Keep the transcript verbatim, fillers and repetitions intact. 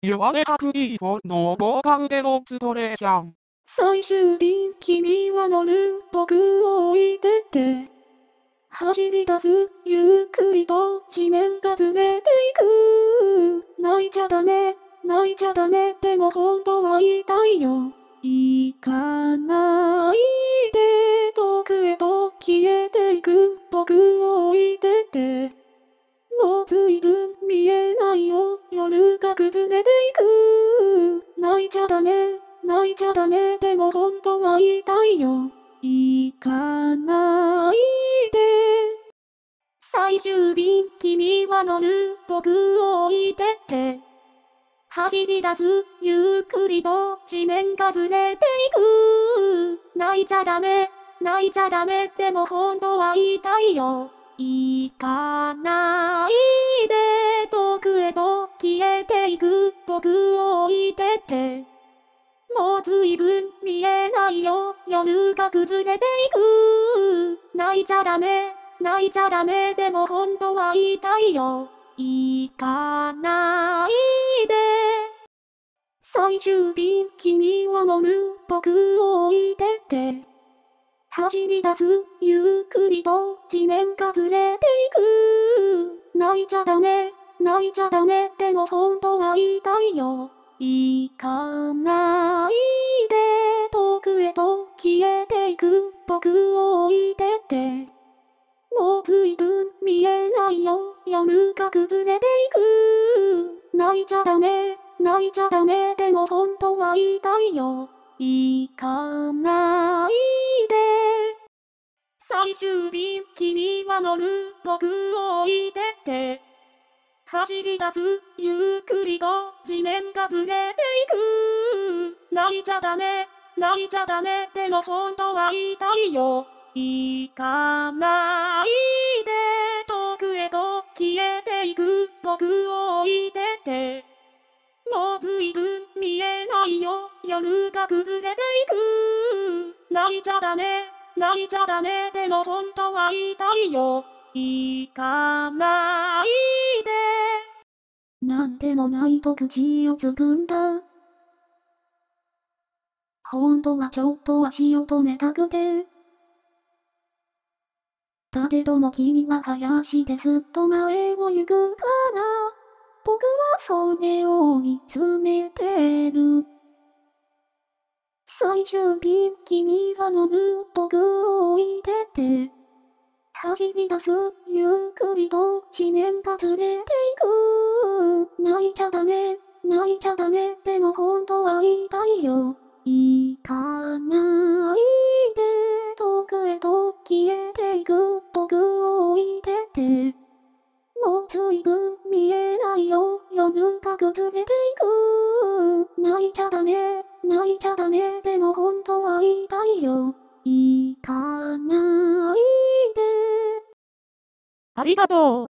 言われたくいをのボーカルでのストレーじゃん。 最終便君は乗る僕を置いてって走り出すゆっくりと地面がずれていく。泣いちゃダメ泣いちゃダメでも本当は言いたいよ。行かないで遠くへと消えていく僕を置いてってもう随分見えないよ夜が崩れていく。泣いちゃダメ泣いちゃダメでも本当は言いたいよ。行かないで最終便君は乗る僕を置いてって走り出すゆっくりと地面がずれていく。泣いちゃダメ泣いちゃダメでも本当は言いたいよ。行かないで遠くへと消えていく僕を置いてってもう随分見えないよ夜が崩れていく。泣いちゃダメ泣いちゃダメでも本当は言いたいよ。行かないで最終便君は乗る僕を置いてって走り出すゆっくりと地面がずれていく。泣いちゃダメ泣いちゃダメでも本当は言いたいよ。行かないで遠くへと消えていく僕を置いてってもう随分見えないよ夜が崩れていく。泣いちゃダメ泣いちゃダメでも本当は言いたいよ。行かないで最終便君は乗る僕を置いてって走り出すゆっくりと地面がずれていく。泣いちゃダメ泣いちゃダメでも本当は言いたいよ。行かないで遠くへと消えていく僕を置いてってもう随分見えないよ夜が崩れていく。泣いちゃダメ泣いちゃダメでも本当は言いたいよ。行かないでなんでもないと口をつぐんだ。本当はちょっと足を止めたくてだけども君は早足でずっと前を行くから僕はそれを見つめてる。最終便君は乗る僕を置いてって走り出すゆっくりと地面がずれていく。泣いちゃダメ泣いちゃダメでも本当は言いたいよ。行かないで遠くへと消えていく僕を置いてってもう随分見えないよ夜が崩れていく。泣いちゃダメ泣いちゃダメでも本当は言いたいよ。行かないでありがとう。